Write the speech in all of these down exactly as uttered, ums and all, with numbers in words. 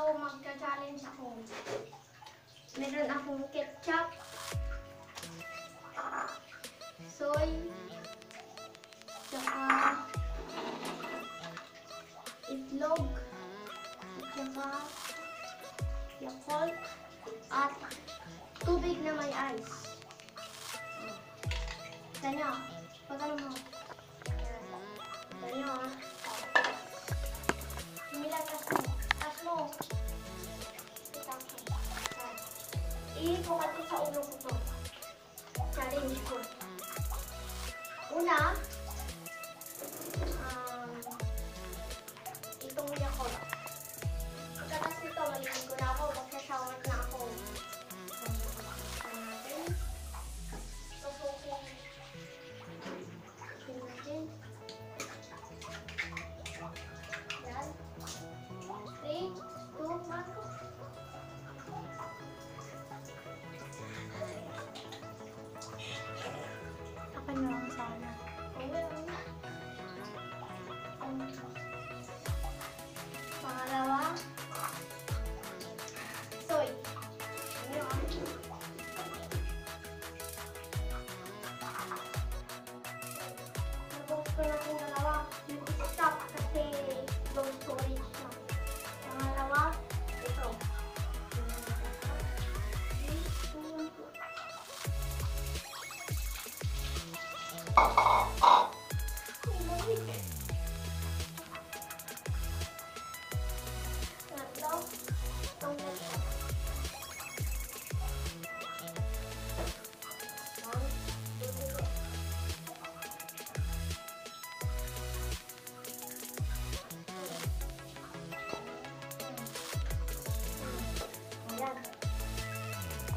So, magka-challenge ako. Meron akong ketchup, soy, tsaka itlog, tsaka Yakult, at tubig na may ice. Tanya, pagano mo? Tanya, ah. Mila, tas mo. Tas mo. Ihipo ka ito sa ulo ko to. Challenge ko. Una, um, itong Yakult. Pagkatas nito, malihan ko na ako. Magsashower na ako. Akin na lang sana. Pangalawa, soy. Nabos ko na itong dalawa. Nag-stop kasi low storage na. Pangalawa, ito.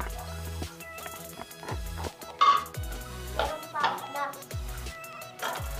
Meron pa, last.